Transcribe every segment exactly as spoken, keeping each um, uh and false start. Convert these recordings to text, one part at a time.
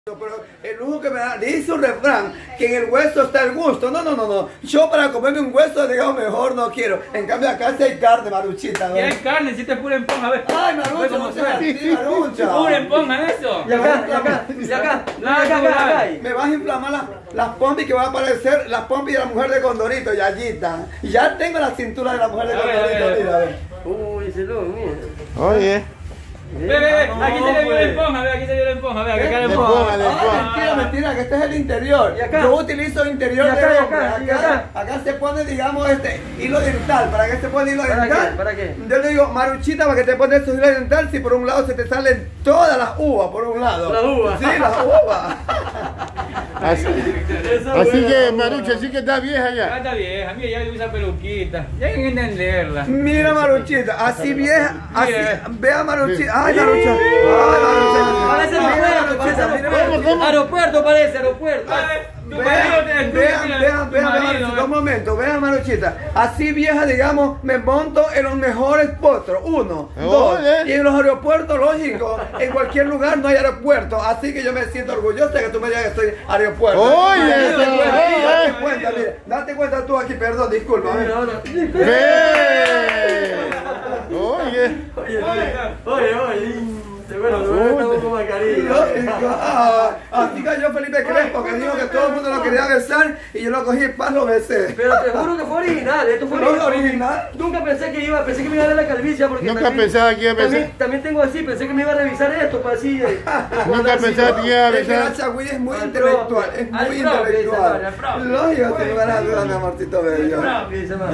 Pero el lujo que me da, dice un refrán que en el hueso está el gusto. No, no, no, no. Yo para comerme un hueso, digamos, mejor no quiero. En cambio, acá sí hay carne, Maruchita, ¿no? Y hay carne, si te pura esponja, a ver. Ay, Marucha, no seas así, Marucha. Pura esponja, eso. Y acá, y acá, y acá, y acá, acá, acá. Me vas a inflamar las, las pompis que van a aparecer, las pompis de la mujer de Condorito, Yayita. Ya tengo la cintura de la mujer de Condorito, mira, a ver. Uy, ese loco, mira. Oye. Ve, ve, ve, aquí se le vio la esponja, ve, aquí se le vio la esponja, ve, acá la esponja. Ah, mentira, mentira, que este es el interior. ¿Y acá? Yo utilizo el interior ¿Y acá, de y hombre. acá, y Acá, acá? acá se pone, digamos, este hilo dental. ¿Para qué se pone hilo ¿Para dental? qué? ¿Para qué? Yo le digo, Maruchita, ¿para qué te pones tu hilo dental si por un lado se te salen todas las uvas, por un lado? Las uvas. Sí, las uvas. Así, así que, Marucha, así que está vieja Ya ya. está vieja, mira, ya usa peluquita. Ya hay que entenderla. Mira, Maruchita, así vieja, así, Mira. vea Maruchita. Ay, Marucha. Ay, Marucha. Parece aeropuerto, parece aeropuerto. Aeropuerto parece, aeropuerto. Tu Vean, marido te- tu- vean, mira, vean, tu vean, marido, Maruchita, un momento, vean, Maruchita. Así vieja, digamos, me monto en los mejores potros. Uno, dos. Ole. Y en los aeropuertos, lógico, en cualquier lugar no hay aeropuerto. Así que yo me siento orgullosa de que tú me digas que soy aeropuerto. Oye, Date eso, cuenta, eh, date eh. cuenta, mira, date cuenta tú aquí, perdón, disculpa. Mira, ahora. Ve. Oye. Oye, oye, oye. Bueno, bueno, estamos con mascarilla. Lógico. Ah, así cayó Felipe Crespo, que dijo que todo el mundo lo quería besar y yo lo cogí y paz lo besé. Pero te juro que fue original, esto fue ¿No es original? Nunca pensé que iba, pensé que me iba a dar la calvicie porque Nunca también- pensaba que iba a también, besar. también tengo así, pensé que me iba a revisar esto para así. eh, Nunca así, pensaba ¿no? que iba a Es que la besar. Chagüí es muy Al intelectual, propio, es al muy propio, intelectual. dice, al propio. Lógico, sin lugar a dudas, mi amorcito bello. Dice, man.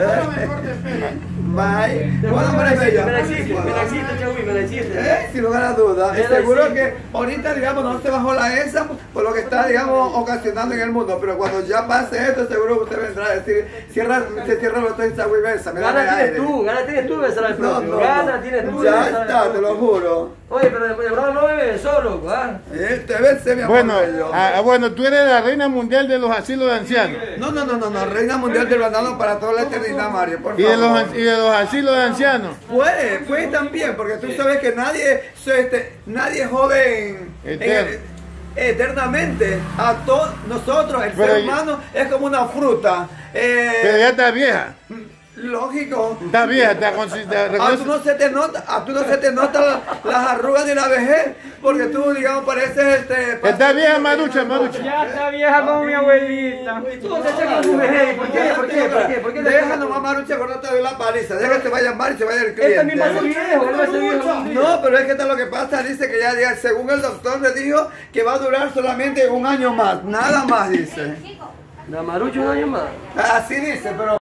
Bye. Me Bueno, la hombre bello. me la hiciste, me la hiciste, Chagüí, me la hiciste. Eh, sin lugar a dudas. Me Y la seguro hiciste. que ahorita, digamos, no se bajó la esa por lo que está, digamos, ocasionando en el mundo. Pero cuando ya pase esto, seguro que usted vendrá a decir, cierra, se cierra los tres Chagüí besa, me da Gana aire. tienes tú, gana tienes tú de besar al No, propio. no, Gana no. tienes tú de Ya besar al está, te propio. lo juro. Oye, pero de bravo no me besó, loco, ¿ah? Eh, te besé, mi amor Bueno, bello. ah, bueno, tú eres la reina mundial de los asilos de ancianos. No, no, no, no, no, Reina Mundial del Banano para toda la eternidad, Mario, por Y de favor. los, y de los asilos de ancianos. Puede, puede también, porque tú sabes que nadie, so- este, nadie es joven en Eterno. el- eternamente. A todos nosotros, el Pero ser yo- humano es como una fruta. Eh, Pero ya está vieja. lógico. Está vieja, está con... está- A tú reconoce- no se te nota, a tú no se te nota la- las arrugas ni la vejez, porque tú, digamos, pareces este. Está vieja, Marucha, Marucha. Ya está vieja como mi abuelita. Tú no te echas con tu vejez, ¿por qué? ¿Por qué? ¿Por qué? ¿Por qué? Deja nomás, Marucha, que no te doy la paliza. Deja que se vaya mal y se vaya el Él cliente. también va a ser viejo, él va a ser viejo. algún día. No, pero es que está lo que pasa, dice que ya, ya, según el doctor le dijo que va a durar solamente un año más, nada más dice. La Marucha un año más. Así dice, pero